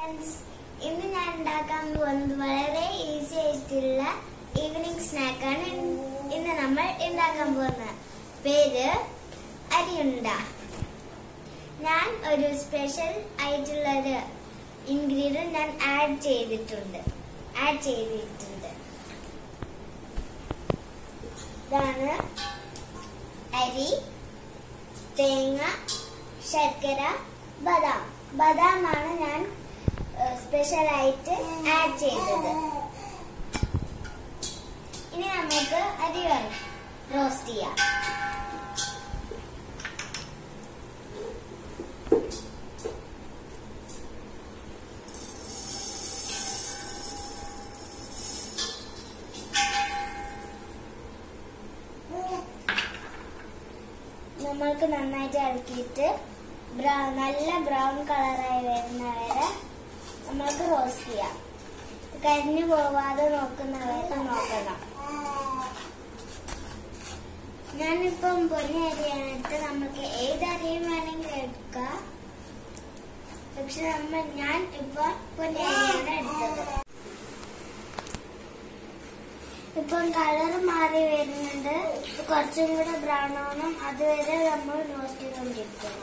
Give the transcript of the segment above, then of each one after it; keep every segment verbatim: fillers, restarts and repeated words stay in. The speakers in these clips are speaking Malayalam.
friends, ഇന്ന് ഞാൻ ഉണ്ടാക്കാൻ പോകുന്നത് വളരെ ഈസി ആയിട്ടുള്ള ഈവനിംഗ് സ്നാക്ക് ആണ്. ഇന്ന് നമ്മൾ ഉണ്ടാക്കാൻ പോകുന്ന പേര് അരിയുണ്ട. ഞാൻ ഒരു സ്പെഷ്യൽ ആയിട്ടുള്ള ഒരു ഇൻഗ്രീഡിയന്റ് ഞാൻ ആഡ് ചെയ്തിട്ടുണ്ട് ആഡ് ചെയ്തിട്ടുണ്ട് ഇതാണ് അരി, തേങ്ങ, ശർക്കര, ബദാം. ബദാമാണ് ഞാൻ സ്പെഷ്യൽ ആയിട്ട് ആഡ് ചെയ്തത്. ഇനി നമുക്ക് അരി റോസ്റ്റ് ചെയ്യാം. നമ്മൾക്ക് നന്നായിട്ട് ഇളക്കിയിട്ട് നല്ല ബ്രൗൺ കളറായി വരുന്നവരെ നമ്മൾക്ക് റോസ്റ്റ് ചെയ്യാം. കരിഞ്ഞു പോവാതെ നോക്കുന്നവരെ നോക്കണം. ഞാനിപ്പം പൊന്നി അരിയാണ് എടുത്ത് നമുക്ക് ഏത് അരിയും വേണമെങ്കിൽ എടുക്കാം. പക്ഷെ നമ്മൾ ഞാൻ ഇപ്പൊ പൊന്നി അരിയാണ് എടുത്തത്. ഇപ്പം കളർ മാറി വരുന്നുണ്ട്. കുറച്ചും കൂടെ ബ്രൗൺ ആവണം. അതുവരെ നമ്മൾ റോസ്റ്റ് ചെയ്തുകൊണ്ടിരിക്കണം.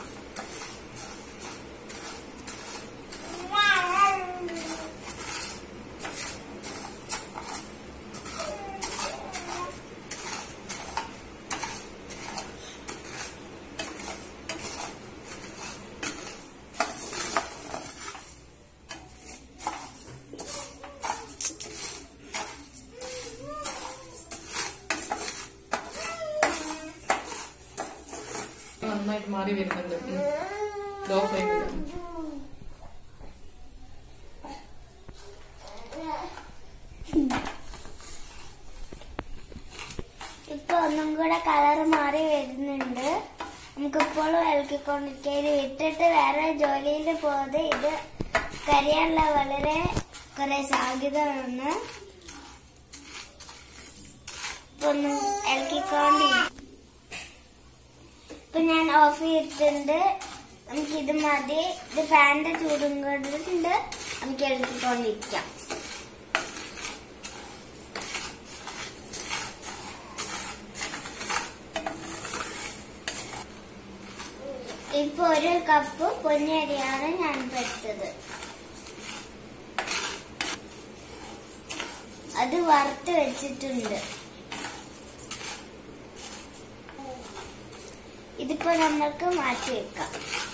നന്നായിട്ട് മാറി വരുന്നുണ്ട്. ലോ ഫ്ലെയിമിൽ ഇപ്പൊ ഒന്നും കൂടെ കളർ മാറി വരുന്നുണ്ട്. നമുക്കിപ്പോഴും ഇളക്കിക്കൊണ്ടിരിക്കുക. ഇട്ടിട്ട് വേറെ ജോലിയിൽ പോകാതെ ഇത് കരിയാനുള്ള വളരെ കുറെ സാധ്യതയാണ്. ഇപ്പൊ ഒന്നും ഇളക്കിക്കൊണ്ടിരിക്കും. ഇപ്പൊ ഞാൻ ഓഫ് ചെയ്തിട്ടുണ്ട്. നമുക്കിത് മതി. ഇത് ഫാനിന്റെ ചൂടും കൊണ്ടിട്ടുണ്ട്. നമുക്ക് ഇളക്കിക്കൊണ്ടിരിക്കാം. ഇപ്പൊ ഒരു കപ്പ് പൊന്നിയരിയാണ് ഞാൻ എടുത്തത്. അത് വറുത്ത് വെച്ചിട്ടുണ്ട്. ഇതിപ്പോ നമ്മൾക്ക് മാറ്റി വെക്കാം.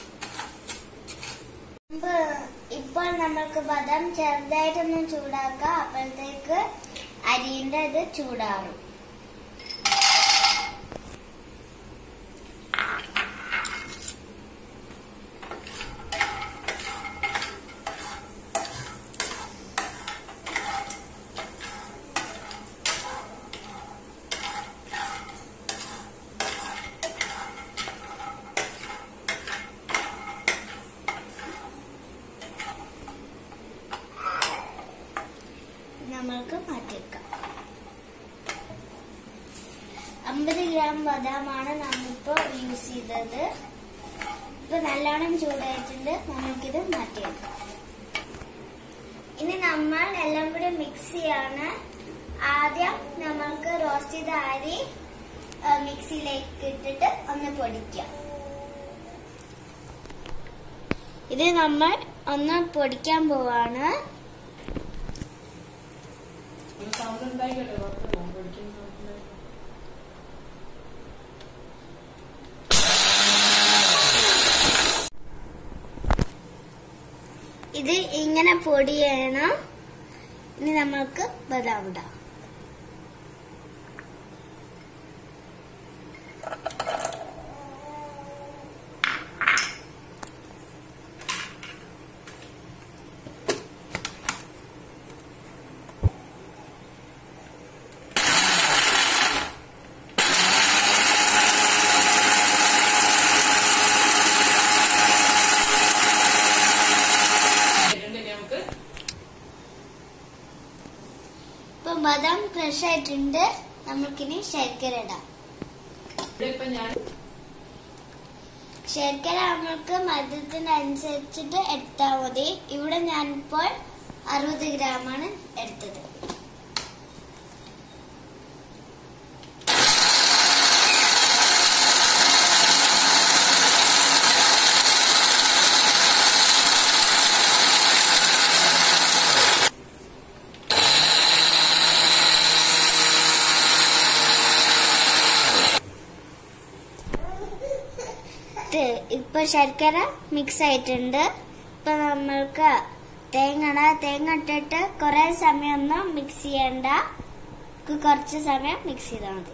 ഇപ്പോൾ നമ്മൾക്ക് ബദാം ചെറുതായിട്ടൊന്നും ചൂടാക്കാം. അപ്പോഴത്തേക്ക് അരിയുടെ ഇത് ചൂടാറും. നമ്മൾക്ക് മാറ്റിവെക്കാം. അമ്പത് ഗ്രാം ബദാമാണ് നമ്മളിപ്പോ യൂസ് ചെയ്തത്. ഇപ്പൊ നല്ലോണം ചൂടായിട്ടുണ്ട്. നമുക്കിത് മാറ്റിവെക്കാം. ഇനി നമ്മൾ എല്ലാം കൂടി മിക്സ് ചെയ്യാണ്. ആദ്യം നമ്മൾക്ക് റോസ്റ്റ് ചെയ്ത അരി മിക്സിയിലേക്ക് ഇട്ടിട്ട് ഒന്ന് പൊടിക്കാം. ഇത് നമ്മൾ ഒന്ന് പൊടിക്കാൻ പോവാണ്. ഇത് ഇങ്ങനെ പൊടി ചെയ്യണം. ഇനി നമ്മൾക്ക് ബദാം ഇടാം. ബദാം ക്രഷ് ആയിട്ടുണ്ട്. നമുക്കിനി ശർക്കര ഇടാം. ശർക്കര നമ്മൾക്ക് മധുരത്തിനനുസരിച്ചിട്ട് എടുത്താൽ മതി. ഇവിടെ ഞാനിപ്പോൾ അറുപത് ഗ്രാമാണ് എടുത്തത്. ഇപ്പൊ ശർക്കര മിക്സ് ആയിട്ടുണ്ട്. ഇപ്പൊ നമ്മൾക്ക് തേങ്ങ തേങ്ങ ഇട്ടിട്ട് കുറെ സമയം ഒന്നും മിക്സ് ചെയ്യണ്ട, കുറച്ച് സമയം മിക്സ് ചെയ്താൽ മതി.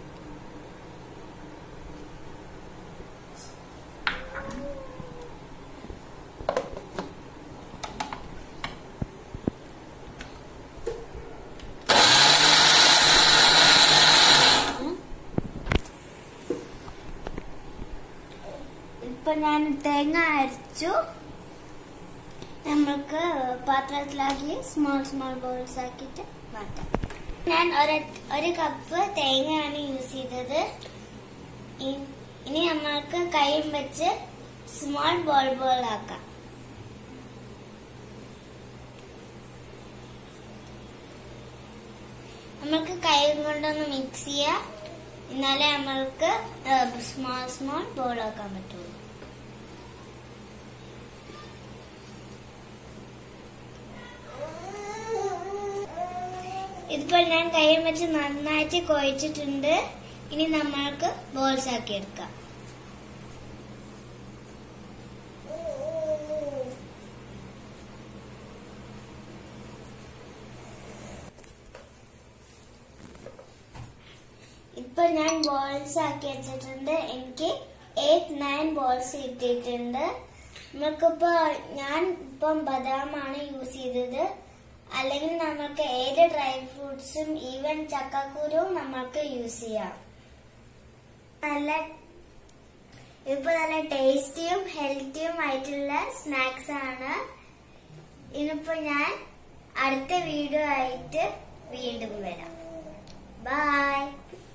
ഇപ്പൊ ഞാൻ തേങ്ങ അരച്ചു. നമ്മൾക്ക് പാത്രത്തിലാക്കി സ്മോൾ സ്മോൾ ബോൾസ് ആക്കിയിട്ട് മാറ്റാം. ഞാൻ ഒരു കപ്പ് തേങ്ങയാണ് യൂസ് ചെയ്തത്. ഇനി നമ്മൾക്ക് കൈയും വെച്ച് സ്മോൾ ബോൾ ബോൾ ആക്കാം. നമ്മൾക്ക് കൈ കൊണ്ടൊന്ന് മിക്സ് ചെയ്യാം, എന്നാലേ നമ്മൾക്ക് സ്മോൾ സ്മോൾ ബോൾ ആക്കാൻ പറ്റുള്ളൂ. ഇതിപ്പോൾ ഞാൻ കൈയും വെച്ച് നന്നായിട്ട് കുഴച്ചിട്ടുണ്ട്. ഇനി നമ്മൾക്ക് ബോൾസ് ആക്കി എടുക്കാം. ഇപ്പൊ ഞാൻ ബോൾസ് ആക്കി വെച്ചിട്ടുണ്ട്. എനിക്ക് എയ്റ്റ് നയൻ ബോൾസ് കിട്ടിയിട്ടുണ്ട്. നമുക്കിപ്പോ ഞാൻ ഇപ്പം ബദാമാണ് യൂസ് ചെയ്തത്. അല്ലെങ്കിൽ നമ്മൾക്ക് ഏത് ഡ്രൈ ഫ്രൂട്ട്സും ഈവൻ ചക്കക്കുരുവും നമ്മൾക്ക് യൂസ് ചെയ്യാം. നല്ല ഇപ്പൊ നല്ല ടേസ്റ്റിയും ഹെൽത്തിയും ആയിട്ടുള്ള സ്നാക്സ് ആണ്. ഇനിയിപ്പോ ഞാൻ അടുത്ത വീഡിയോ ആയിട്ട് വീണ്ടും വരാം. ബൈ.